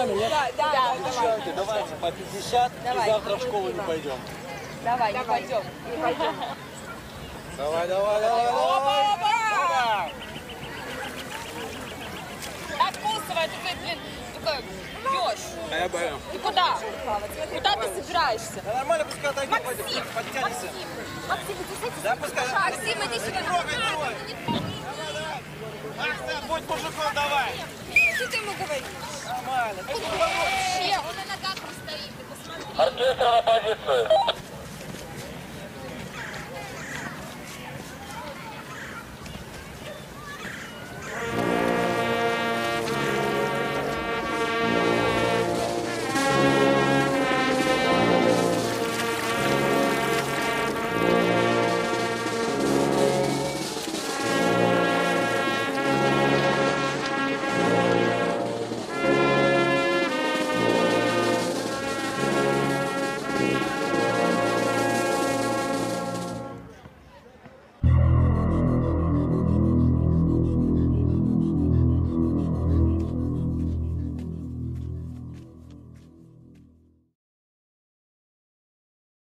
нами, нет? Да. Давайте по 50 и завтра в школу не пойдем. Давай, не пойдем. Давай. Опа! Откусывай, ты, такой, пёж. А я боюсь. Ты куда? Куда ты собираешься? Да нормально, пускай отойдет, подтянется. Максим, иди садись. Да, пускай. Максим, иди сюда. Давай. Акция, будь мужиком, давай. Что ты ему говоришь? Нормально. Он на ногах не стоит, ты посмотри. Оркестр на позицию.